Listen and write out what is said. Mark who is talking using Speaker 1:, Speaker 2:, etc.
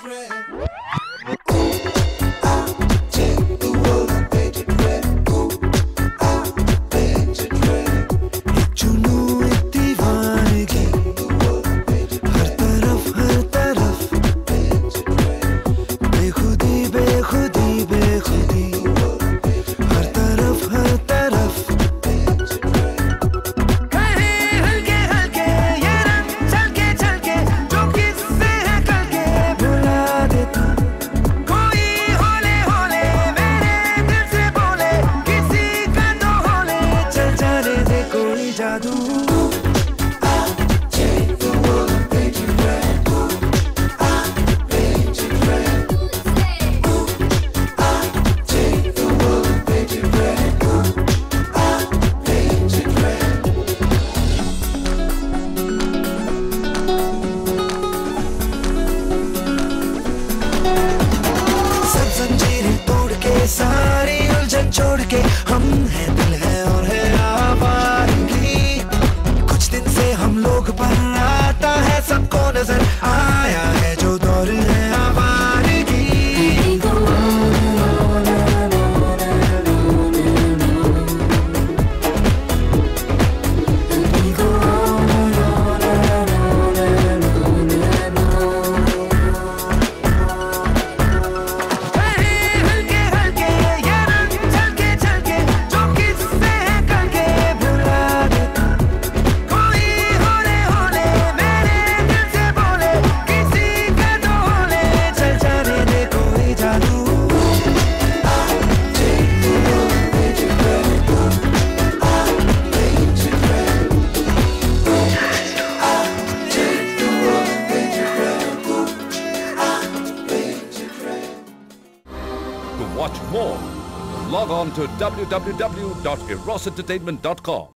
Speaker 1: सारी उलझन छोड़ के हम हैं, दिल है और है आवारगी। कुछ दिन से हम लोग पर आता है, सबको नजर आया है जो दौर है आवारगी।
Speaker 2: To watch more, log on to www.erosentertainment.com.